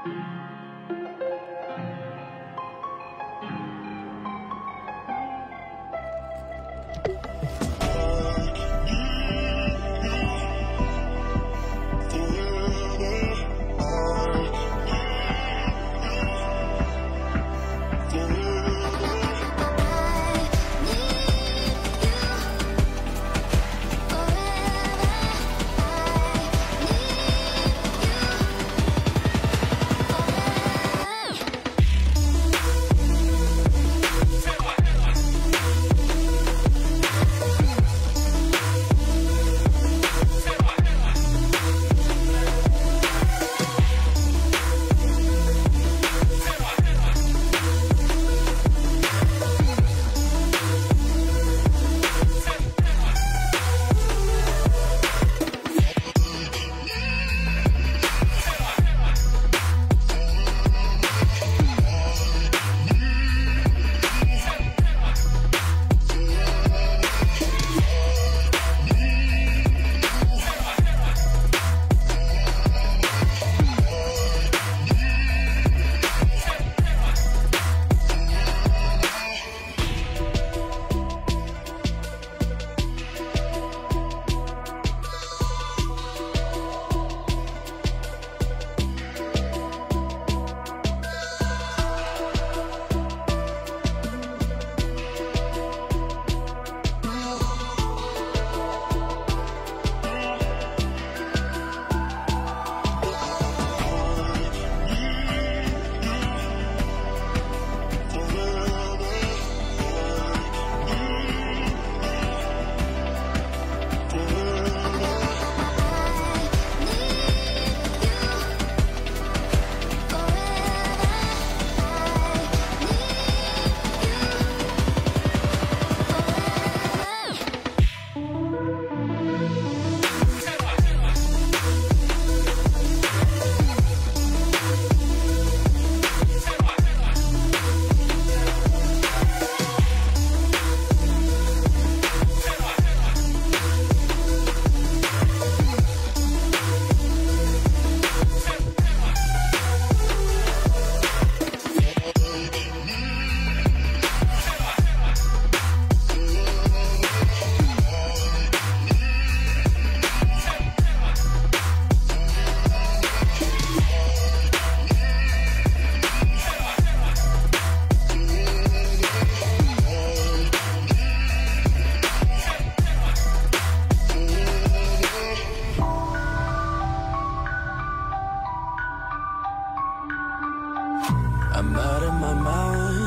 I'm out of my mind,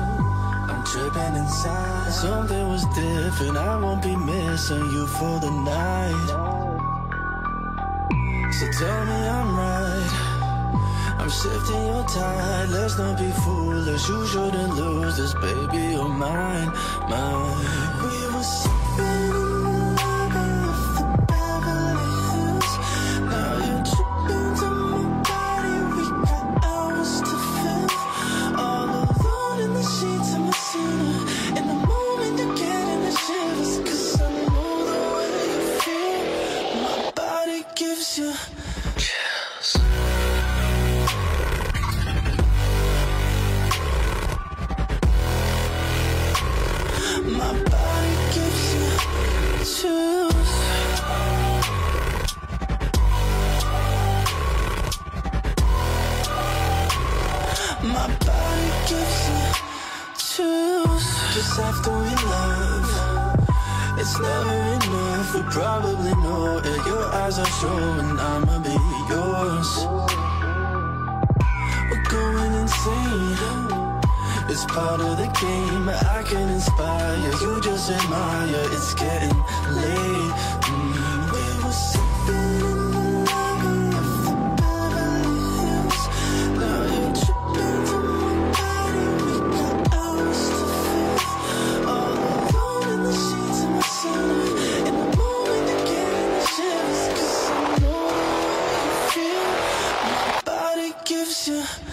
I'm tripping inside. Something was different, I won't be missing you for the night. So tell me I'm right, I'm shifting your tide. Let's not be foolish, you shouldn't lose this, baby, you're mine, mine. We were sipping in the lobby of the Beverly Hills. Now you're tripping to my body, we got hours to fill. All alone in the sheets of my sinner. In the moment you're getting the shivers, 'cause I know the way you feel. My body gives you chills. My body gives you chills. My body gives you chills. Just after we love, it's never enough. We probably know it. Your eyes are showing I'ma be yours. We're going insane, it's part of the game. I can inspire, you just admire. It's getting late. We were sipping in the lobby of the Beverly Hills. Now you're tripping to my body, we got hours to fill. All alone in the sheets of my center. In the moment you're getting the shivers, 'cause I know the way you feel. My body gives you